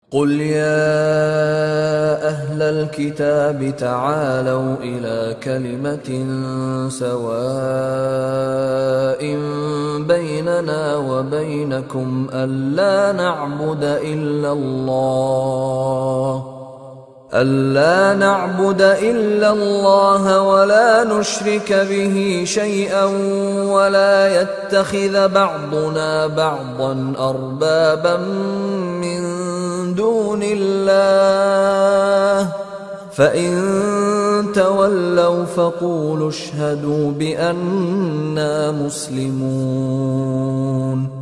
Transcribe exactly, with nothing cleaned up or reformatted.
قل يا أهل الكتاب تعالوا إلى كلمة سواء بيننا وبينكم ألا نعبد إلا الله ألا نعبد إلا الله ولا نشرك به شيئا ولا يتخذ بعضنا بعضا أربابا من دون الله فإن تولوا فقولوا اشهدوا بأننا مسلمون